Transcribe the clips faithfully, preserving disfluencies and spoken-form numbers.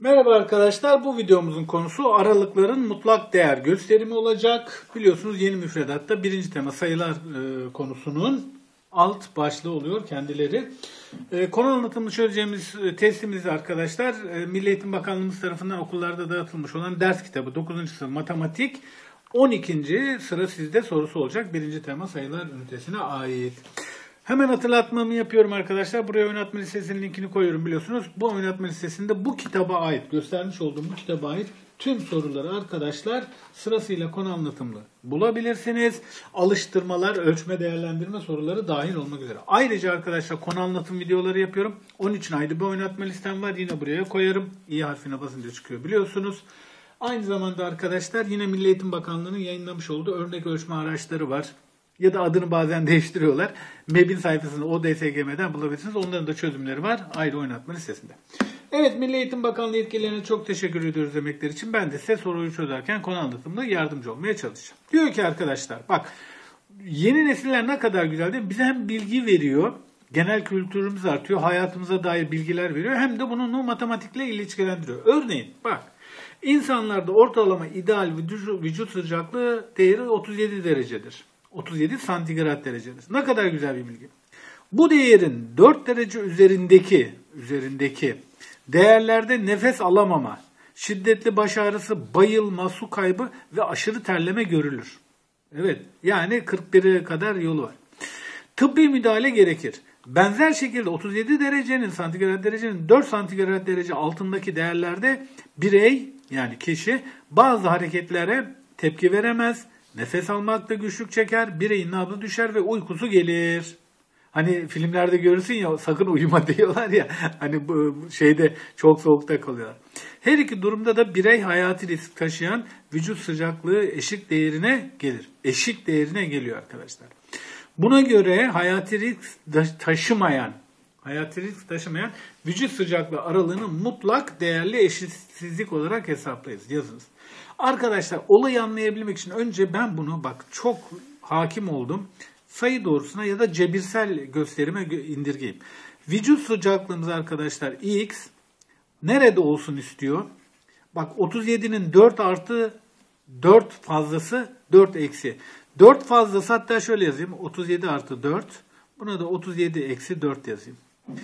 Merhaba arkadaşlar, bu videomuzun konusu aralıkların mutlak değer gösterimi olacak. Biliyorsunuz yeni müfredatta birinci tema sayılar e, konusunun alt başlığı oluyor kendileri. E, konu anlatımını çözeceğimiz e, testimizde arkadaşlar e, Milli Eğitim Bakanlığımız tarafından okullarda dağıtılmış olan ders kitabı dokuzuncu sınıf matematik on ikinci sıra sizde sorusu olacak. Birinci tema sayılar ünitesine ait. Hemen hatırlatmamı yapıyorum arkadaşlar. Buraya oynatma listesinin linkini koyuyorum biliyorsunuz. Bu oynatma listesinde bu kitaba ait, göstermiş olduğum bu kitaba ait tüm soruları arkadaşlar sırasıyla konu anlatımlı bulabilirsiniz. Alıştırmalar, ölçme, değerlendirme soruları dahil olmak üzere. Ayrıca arkadaşlar konu anlatım videoları yapıyorum. Onun için ayrı bir oynatma listem var. Yine buraya koyarım. İ harfine basınca çıkıyor biliyorsunuz. Aynı zamanda arkadaşlar yine Milli Eğitim Bakanlığı'nın yayınlamış olduğu örnek ölçme araçları var. Ya da adını bazen değiştiriyorlar. MEB'in sayfasında O D S G M'den bulabilirsiniz. Onların da çözümleri var ayrı oynatma listesinde. Evet, Milli Eğitim Bakanlığı yetkililerine çok teşekkür ediyoruz emekler için. Ben de size soruyu çözerken konu anlatımında yardımcı olmaya çalışacağım. Diyor ki arkadaşlar bak, yeni nesiller ne kadar güzel değil mi? Bize hem bilgi veriyor, genel kültürümüz artıyor, hayatımıza dair bilgiler veriyor. Hem de bunu matematikle ilişkilendiriyor. Örneğin bak, insanlarda ortalama ideal vücut sıcaklığı değeri otuz yedi derecedir. otuz yedi santigrat derecedir. Ne kadar güzel bir bilgi. Bu değerin dört derece üzerindeki üzerindeki değerlerde nefes alamama, şiddetli baş ağrısı, bayılma, su kaybı ve aşırı terleme görülür. Evet, yani kırk bire kadar yolu var. Tıbbi müdahale gerekir. Benzer şekilde otuz yedi derecenin santigrat derecenin dört santigrat derece altındaki değerlerde birey yani kişi bazı hareketlere tepki veremez. Nefes almakta güçlük çeker, bireyin nabzı düşer ve uykusu gelir. Hani filmlerde görürsün ya, sakın uyuma diyorlar ya, hani bu şeyde çok soğukta kalıyorlar. Her iki durumda da birey hayati risk taşıyan vücut sıcaklığı eşik değerine gelir. Eşik değerine geliyor arkadaşlar. Buna göre hayati risk taşımayan, hayati risk taşımayan vücut sıcaklığı aralığını mutlak değerli eşitsizlik olarak hesaplayız. Yazınız. Arkadaşlar olayı anlayabilmek için önce ben bunu bak çok hakim oldum. Sayı doğrusuna ya da cebirsel gösterime indirgeyim. Vücut sıcaklığımız arkadaşlar X nerede olsun istiyor? Bak otuz yedinin dört artı dört fazlası dört eksi. dört fazlası, hatta şöyle yazayım. otuz yedi artı dört. Buna da otuz yedi eksi dört yazayım.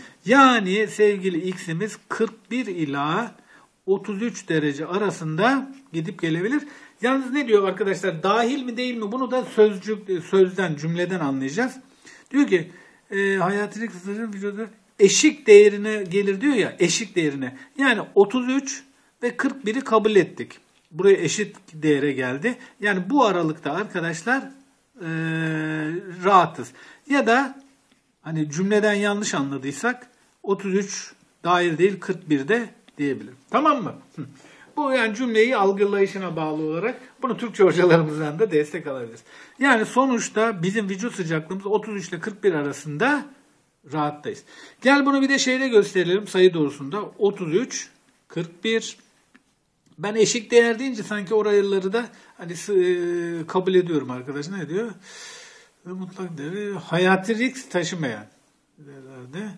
Yani sevgili X'imiz kırk bir ila otuz üç derece arasında gidip gelebilir. Yalnız ne diyor arkadaşlar? Dahil mi değil mi? Bunu da sözcük, sözden, cümleden anlayacağız. Diyor ki e, hayatilik sınırın vücudu eşik değerine gelir diyor ya. Eşik değerine. Yani otuz üç ve kırk biri kabul ettik. Buraya eşit değere geldi. Yani bu aralıkta arkadaşlar e, rahatız. Ya da hani cümleden yanlış anladıysak otuz üç dahil değil kırk bir de diyebilirim. Tamam mı? Bu yani cümleyi algılayışına bağlı olarak bunu Türkçe hocalarımızdan da destek alabiliriz. Yani sonuçta bizim vücut sıcaklığımız otuz üç ile kırk bir arasında rahattayız. Gel bunu bir de şeyde gösterelim sayı doğrusunda. otuz üç, kırk bir. Ben eşik değer deyince sanki oraları da hani kabul ediyorum arkadaşlar. Ne diyor? Mutlak değeri hayati risk taşımayan değerlerde.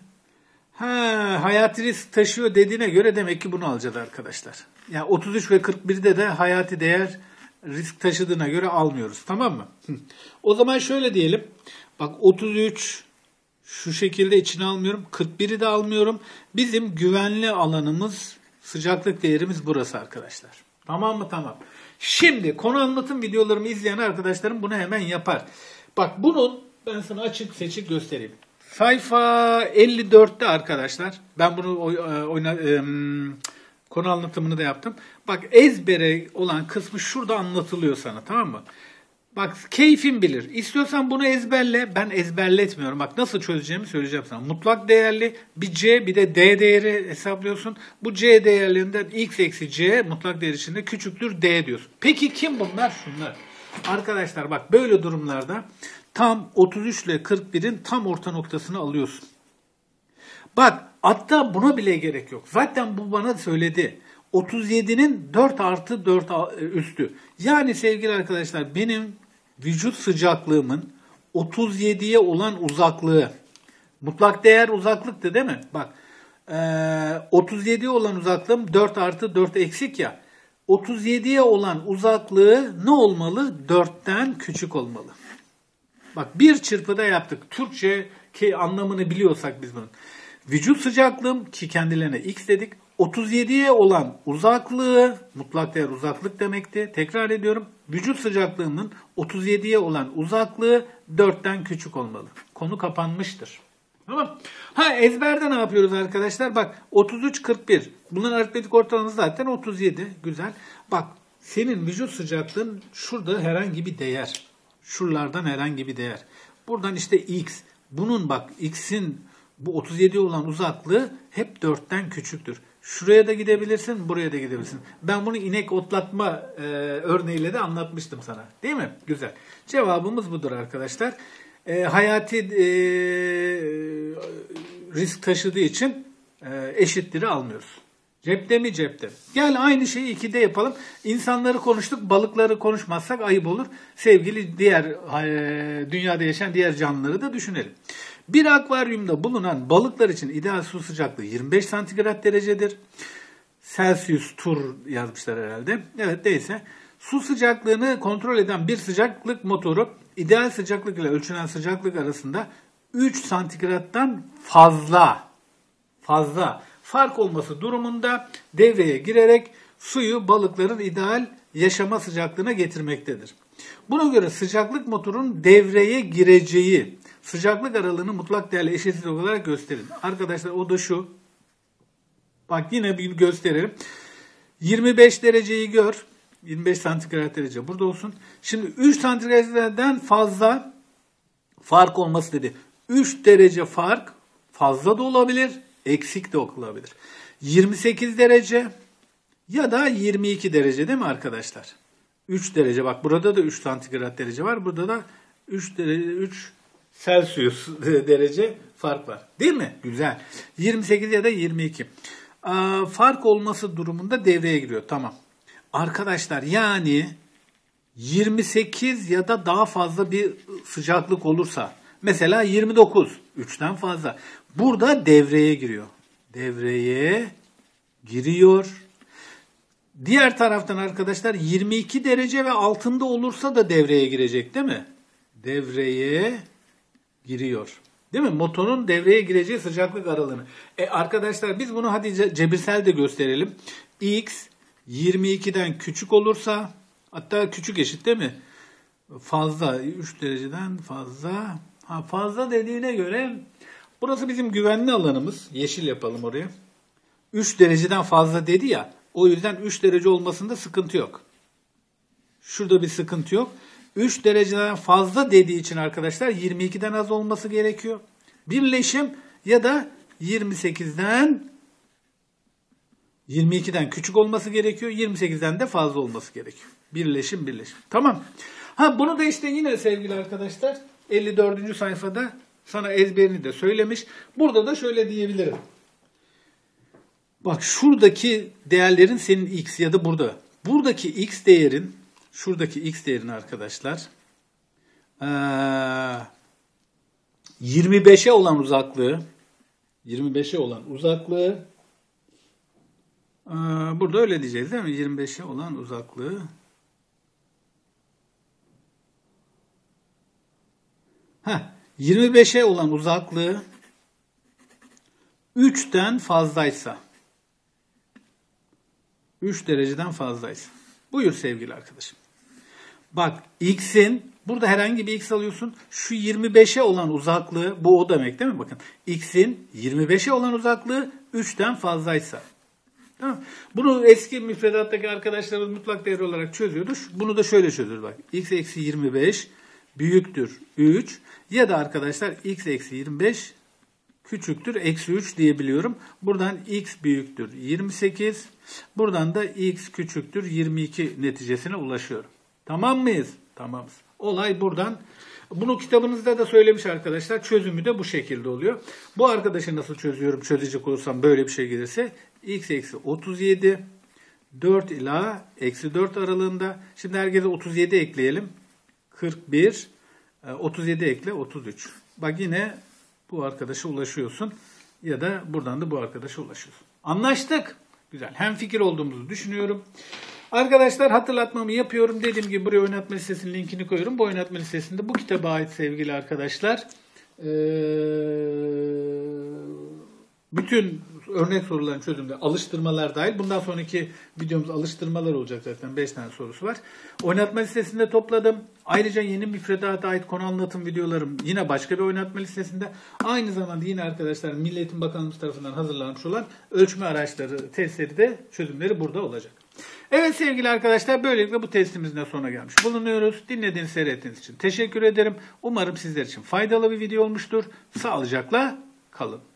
Ha, hayati risk taşıyor dediğine göre demek ki bunu alacağız arkadaşlar. Yani otuz üç ve kırk birde de hayati değer risk taşıdığına göre almıyoruz. Tamam mı? O zaman şöyle diyelim. Bak otuz üç şu şekilde içine almıyorum. kırk biri de almıyorum. Bizim güvenli alanımız, sıcaklık değerimiz burası arkadaşlar. Tamam mı? Tamam. Şimdi konu anlatım videolarımı izleyen arkadaşlarım bunu hemen yapar. Bak bunun ben sana açık seçik göstereyim. Sayfa elli dörtte arkadaşlar, ben bunu oyna, e, konu anlatımını da yaptım. Bak ezbere olan kısmı şurada anlatılıyor sana, tamam mı? Bak keyfin bilir. İstiyorsan bunu ezberle. Ben ezberletmiyorum. Bak nasıl çözeceğimi söyleyeceğim sana. Mutlak değerli bir C bir de D değeri hesaplıyorsun. Bu C değerlerinden X eksi C mutlak değer içinde küçüktür D diyorsun. Peki kim bunlar? Şunlar. Arkadaşlar bak böyle durumlarda tam otuz üç ile kırk birin tam orta noktasını alıyorsun. Bak hatta buna bile gerek yok. Zaten bu bana söyledi. otuz yedinin dört artı dört üstü. Yani sevgili arkadaşlar benim vücut sıcaklığımın otuz yediye olan uzaklığı. Mutlak değer uzaklıktı değil mi? Bak Ee, otuz yediye olan uzaklığım dört artı dört eksik ya. otuz yediye olan uzaklığı ne olmalı? dörtten küçük olmalı. Bak bir çırpıda yaptık. Türkçe ki anlamını biliyorsak biz bunun. Vücut sıcaklığım ki kendilerine x dedik. otuz yediye olan uzaklığı, mutlak değer uzaklık demekti. Tekrar ediyorum. Vücut sıcaklığının otuz yediye olan uzaklığı dörtten küçük olmalı. Konu kapanmıştır. Tamam. Ha ezberde ne yapıyoruz arkadaşlar? Bak otuz üç kırk bir. Bunların aritmetik ortalaması zaten otuz yedi. Güzel. Bak senin vücut sıcaklığın şurada herhangi bir değer. Şuralardan herhangi bir değer. Buradan işte x. Bunun bak x'in bu otuz yediye olan uzaklığı hep dörtten küçüktür. Şuraya da gidebilirsin, buraya da gidebilirsin. Ben bunu inek otlatma e, örneğiyle de anlatmıştım sana. Değil mi? Güzel. Cevabımız budur arkadaşlar. E, hayati e, risk taşıdığı için e, eşitleri almıyoruz. Cepte mi cepte? Gel aynı şeyi ikide yapalım. İnsanları konuştuk, balıkları konuşmazsak ayıp olur. Sevgili diğer e, dünyada yaşayan diğer canlıları da düşünelim. Bir akvaryumda bulunan balıklar için ideal su sıcaklığı yirmi beş santigrat derecedir. Celsius tur yazmışlar herhalde. Evet değilse. Su sıcaklığını kontrol eden bir sıcaklık motoru ideal sıcaklık ile ölçülen sıcaklık arasında üç santigrattan fazla fazla fark olması durumunda devreye girerek suyu balıkların ideal yaşama sıcaklığına getirmektedir. Buna göre sıcaklık motorunun devreye gireceği sıcaklık aralığını mutlak değerle eşitsiz olarak gösterin. Arkadaşlar o da şu. Bak yine bir gösterelim. yirmi beş dereceyi gör. yirmi beş santigrat derece burada olsun. Şimdi üç santigrattan fazla fark olması dedi. üç derece fark fazla da olabilir, eksik de olabilir. yirmi sekiz derece ya da yirmi iki derece değil mi arkadaşlar? üç derece bak burada da üç santigrat derece var. Burada da üç derece üç Celsius derece fark var. Değil mi? Güzel. yirmi sekiz ya da yirmi iki. Aa, fark olması durumunda devreye giriyor. Tamam. Arkadaşlar yani yirmi sekiz ya da daha fazla bir sıcaklık olursa mesela yirmi dokuz üçten fazla. Burada devreye giriyor. Devreye giriyor. Diğer taraftan arkadaşlar yirmi iki derece ve altında olursa da devreye girecek değil mi? Devreye giriyor. Değil mi? Motorun devreye gireceği sıcaklık aralığını. E arkadaşlar biz bunu hadi cebirsel de gösterelim. X yirmi ikiden küçük olursa hatta küçük eşit değil mi? Fazla üç dereceden fazla. Ha fazla dediğine göre burası bizim güvenli alanımız. Yeşil yapalım oraya. üç dereceden fazla dedi ya. O yüzden üç derece olmasında sıkıntı yok. Şurada bir sıkıntı yok. üç dereceden fazla dediği için arkadaşlar yirmi ikiden az olması gerekiyor. Birleşim ya da yirmi sekizden yirmi ikiden küçük olması gerekiyor. yirmi sekizden de fazla olması gerekiyor. Birleşim birleşim. Tamam. Ha bunu da işte yine sevgili arkadaşlar elli dördüncü sayfada sana ezberini de söylemiş. Burada da şöyle diyebilirim. Bak şuradaki değerlerin senin x ya da burada. Buradaki x değerin şuradaki x değerini arkadaşlar yirmi beşe olan uzaklığı yirmi beşe olan uzaklığı burada öyle diyeceğiz değil mi? yirmi beşe olan uzaklığı Heh, yirmi beşe olan uzaklığı üçten fazlaysa üç dereceden fazlaysa. Buyur sevgili arkadaşım. Bak x'in burada herhangi bir x alıyorsun. Şu yirmi beşe olan uzaklığı bu o demek değil mi? Bakın x'in yirmi beşe olan uzaklığı üçten fazlaysa. Tamam. Bunu eski müfredattaki arkadaşlarımız mutlak değer olarak çözüyordu. Bunu da şöyle çözüyoruz bak. X eksi yirmi beş büyüktür üç ya da arkadaşlar x eksi yirmi beş küçüktür eksi üç diyebiliyorum. Buradan x büyüktür yirmi sekiz. Buradan da x küçüktür yirmi iki neticesine ulaşıyorum. Tamam mıyız? Tamamız. Olay buradan. Bunu kitabınızda da söylemiş arkadaşlar. Çözümü de bu şekilde oluyor. Bu arkadaşı nasıl çözüyorum? Çözecek olursam böyle bir şey gelirse x eksi otuz yedi dört ila eksi dört aralığında. Şimdi herkese otuz yedi ekleyelim. kırk bir otuz yedi ekle otuz üç. Bak yine bu arkadaşa ulaşıyorsun. ya da buradan da bu arkadaşa ulaşıyorsun. Anlaştık. Güzel. Hemfikir olduğumuzu düşünüyorum. Arkadaşlar hatırlatmamı yapıyorum. Dediğim gibi buraya oynatma listesinin linkini koyuyorum. Bu oynatma listesinde bu kitaba ait sevgili arkadaşlar. Ee, bütün örnek soruların çözümde alıştırmalar dahil. Bundan sonraki videomuz alıştırmalar olacak zaten. beş tane sorusu var. Oynatma listesinde topladım. Ayrıca yeni müfredata ait konu anlatım videolarım yine başka bir oynatma listesinde. Aynı zamanda yine arkadaşlar Milli Eğitim Bakanlığımız tarafından hazırlanmış olan ölçme araçları, testleri de çözümleri burada olacak. Evet sevgili arkadaşlar, böylelikle bu testimizin de sonuna gelmiş bulunuyoruz. Dinlediğiniz, seyrettiğiniz için teşekkür ederim. Umarım sizler için faydalı bir video olmuştur. Sağlıcakla kalın.